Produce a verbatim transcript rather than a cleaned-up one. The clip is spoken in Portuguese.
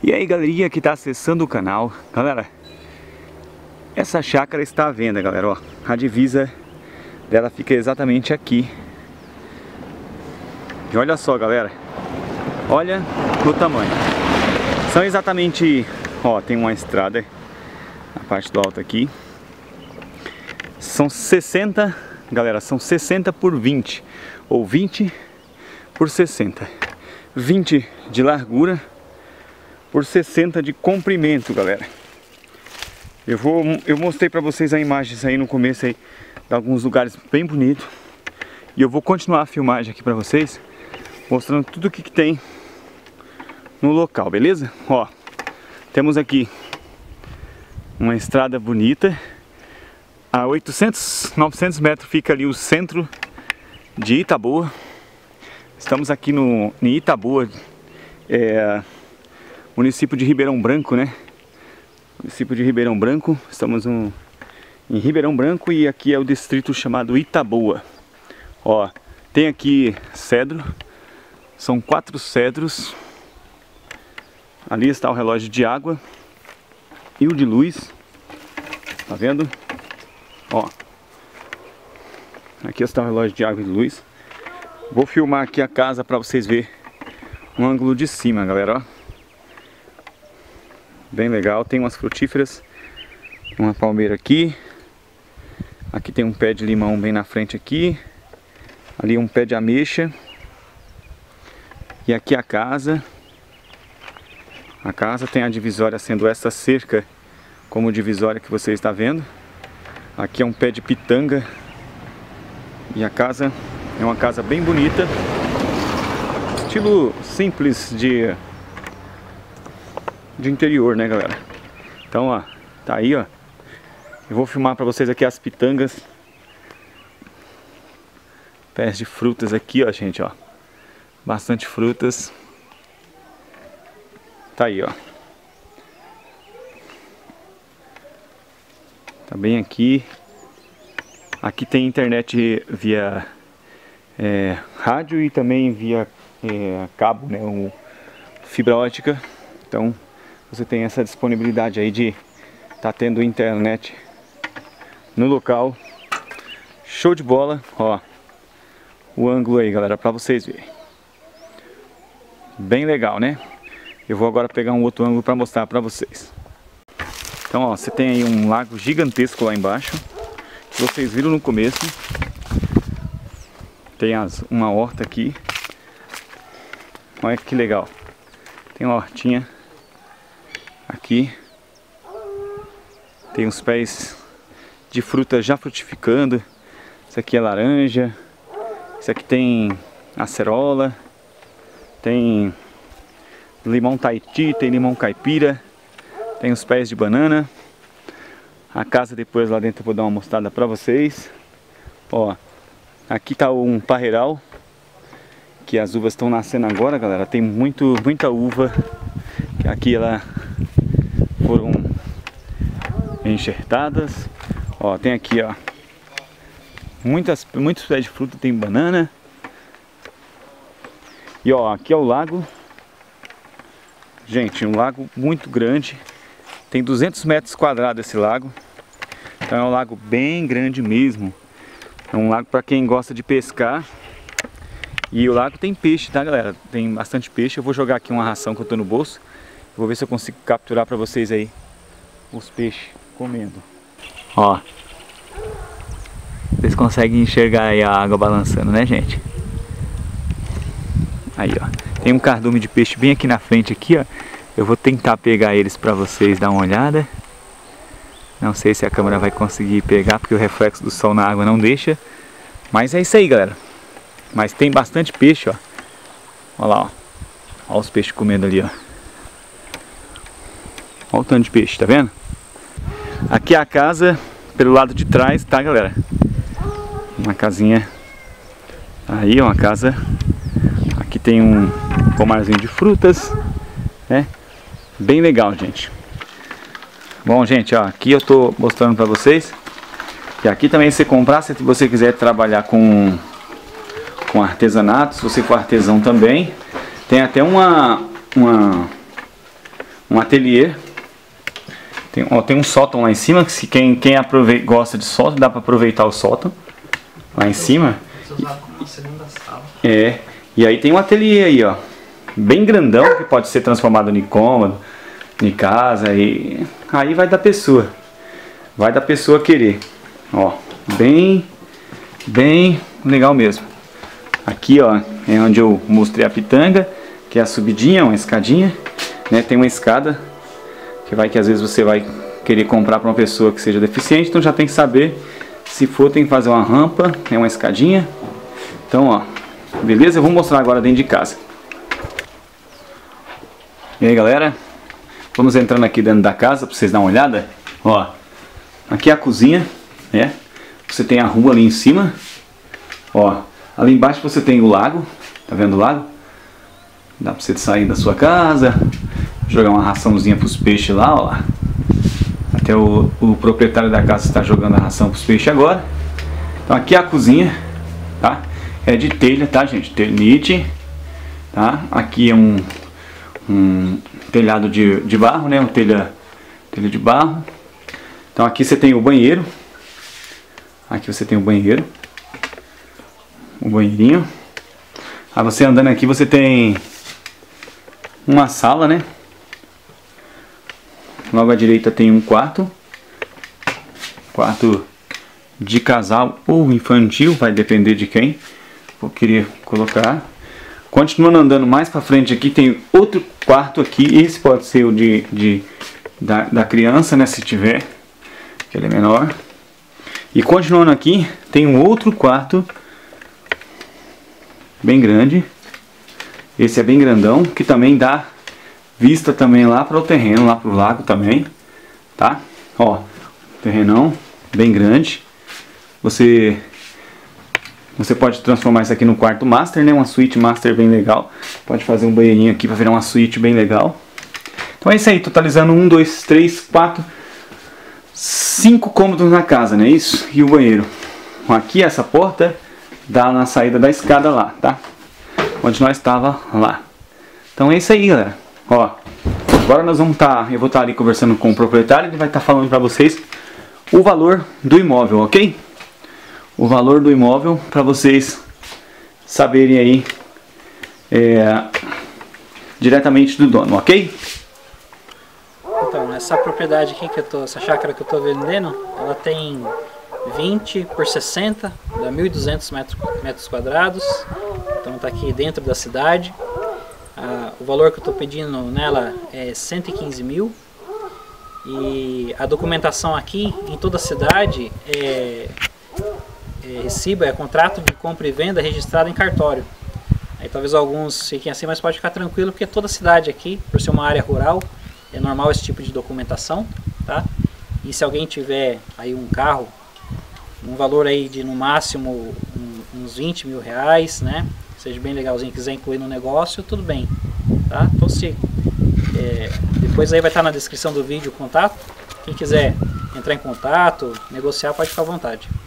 E aí, galerinha que está acessando o canal, galera, essa chácara está à venda, galera, ó, a divisa dela fica exatamente aqui. E olha só, galera, olha o tamanho. São exatamente, ó, tem uma estrada na parte do alto aqui. São sessenta, galera, são sessenta por vinte, ou vinte por sessenta. vinte de largura por sessenta de comprimento, galera. Eu vou, eu mostrei pra vocês a imagens aí no começo aí de alguns lugares bem bonitos. E eu vou continuar a filmagem aqui pra vocês, mostrando tudo o que, que tem no local, beleza? Ó, temos aqui uma estrada bonita. A oitocentos, novecentos metros fica ali o centro de Itaboa. Estamos aqui no em Itaboa, é, município de Ribeirão Branco, né? Município de Ribeirão Branco. Estamos no, em Ribeirão Branco e aqui é o distrito chamado Itaboa. Ó, tem aqui cedro. São quatro cedros. Ali está o relógio de água e o de luz. Tá vendo? Ó, aqui está o relógio de água e de luz. Vou filmar aqui a casa para vocês verem um ângulo de cima, galera, ó. Bem legal, tem umas frutíferas, uma palmeira aqui. Aqui tem um pé de limão bem na frente aqui. Ali um pé de ameixa. E aqui a casa. A casa tem a divisória sendo essa cerca como divisória que você está vendo. Aqui é um pé de pitanga. E a casa é uma casa bem bonita. Estilo simples de de interior, né, galera? Então, ó, tá aí, ó. Eu vou filmar pra vocês aqui as pitangas. Pés de frutas aqui, ó, gente, ó. Bastante frutas. Tá aí, ó. Tá bem aqui. Aqui tem internet via é, rádio e também via é, cabo, né? Um, fibra ótica. Então você tem essa disponibilidade aí de tá tendo internet no local. Show de bola, ó. O ângulo aí, galera, pra vocês verem. Bem legal, né? Eu vou agora pegar um outro ângulo pra mostrar pra vocês. Então, ó, você tem aí um lago gigantesco lá embaixo, que vocês viram no começo. Tem as, uma horta aqui. Olha que legal. Tem uma hortinha aqui. Tem uns pés de fruta já frutificando. Isso aqui é laranja. Isso aqui tem acerola. Tem limão Tahiti, tem limão caipira. Tem os pés de banana. A casa depois lá dentro eu vou dar uma mostrada pra vocês. Ó, aqui tá um parreiral, que as uvas estão nascendo agora, galera. Tem muito, muita uva. Aqui ela foram enxertadas. Ó, tem aqui, ó, muitas, muitos pés de fruta, tem banana. E ó, aqui é o lago. Gente, um lago muito grande. Tem duzentos metros quadrados esse lago. Então é um lago bem grande mesmo. É um lago para quem gosta de pescar. E o lago tem peixe, tá, galera? Tem bastante peixe. Eu vou jogar aqui uma ração que eu tô no bolso. Vou ver se eu consigo capturar para vocês aí os peixes comendo. Ó, vocês conseguem enxergar aí a água balançando, né, gente? Aí, ó, tem um cardume de peixe bem aqui na frente aqui, ó. Eu vou tentar pegar eles para vocês dar uma olhada. Não sei se a câmera vai conseguir pegar, porque o reflexo do sol na água não deixa. Mas é isso aí, galera. Mas tem bastante peixe, ó. Olha lá, ó. Olha os peixes comendo ali, ó. Olha o tanto de peixe, tá vendo? Aqui é a casa pelo lado de trás, tá, galera? Uma casinha. Aí, uma casa. Aqui tem um pomarzinho de frutas, né? Bem legal, gente. Bom, gente, ó, aqui eu tô mostrando pra vocês. E aqui também você comprar, se você quiser trabalhar com com artesanato, se você for artesão também, tem até uma uma um ateliê. Tem, ó, tem um sótão lá em cima, que se quem, quem aprove- gosta de sótão, dá para aproveitar o sótão lá em cima. É, e aí tem um ateliê aí, ó, bem grandão, que pode ser transformado em cômodo, em casa, e aí vai da pessoa, vai da pessoa querer, ó, bem, bem legal mesmo. Aqui, ó, é onde eu mostrei a pitanga, que é a subidinha, uma escadinha, né, tem uma escada, que vai que às vezes você vai querer comprar para uma pessoa que seja deficiente, então já tem que saber, se for tem que fazer uma rampa, é uma escadinha. Então, ó, beleza? Eu vou mostrar agora dentro de casa. E aí, galera, vamos entrando aqui dentro da casa para vocês darem uma olhada. Ó, aqui é a cozinha, né? Você tem a rua ali em cima. Ó, ali embaixo você tem o lago, tá vendo o lago? Dá para você sair da sua casa, jogar uma raçãozinha para os peixes lá, ó. Até o, o proprietário da casa está jogando a ração para os peixes agora. Então aqui é a cozinha, tá? É de telha, tá, gente? Ternite, tá? Aqui é um, um telhado de, de barro, né? Um telha, telha de barro. Então aqui você tem o banheiro. Aqui você tem o banheiro. O banheirinho. Aí você andando aqui você tem uma sala, né? Logo à direita tem um quarto. Quarto de casal ou infantil, vai depender de quem vou querer colocar. Continuando andando mais para frente aqui tem outro quarto aqui. Esse pode ser o de, de da, da criança, né, se tiver, que ele é menor. E continuando aqui tem um outro quarto bem grande. Esse é bem grandão, que também dá vista também lá para o terreno, lá para o lago também, tá? Ó, terrenão bem grande. Você você pode transformar isso aqui no quarto master, né? Uma suíte master bem legal. Pode fazer um banheirinho aqui para virar uma suíte bem legal. Então é isso aí, totalizando um, dois, três, quatro, cinco cômodos na casa, né? Isso, e o banheiro. Aqui essa porta dá na saída da escada lá, tá? Onde nós estava lá. Então é isso aí, galera. Ó, agora nós vamos estar, tá, eu vou estar tá ali conversando com o proprietário, ele vai estar tá falando para vocês o valor do imóvel, ok? O valor do imóvel para vocês saberem aí é, diretamente do dono, ok? Então, essa propriedade aqui que eu tô, essa chácara que eu tô vendendo, ela tem vinte por sessenta, dá mil e duzentos metros, metros quadrados. Então tá aqui dentro da cidade. Ah, o valor que eu tô pedindo nela é cento e quinze mil. E a documentação aqui em toda a cidade é, é recibo, é contrato de compra e venda registrado em cartório. Aí talvez alguns fiquem assim, mas pode ficar tranquilo porque toda a cidade aqui, por ser uma área rural, é normal esse tipo de documentação, tá? E se alguém tiver aí um carro, um valor aí de no máximo um, uns vinte mil reais, né? Seja bem legalzinho, quiser incluir no negócio, tudo bem, tá? Então se é, depois aí vai estar na descrição do vídeo o contato. Quem quiser entrar em contato, negociar, pode ficar à vontade.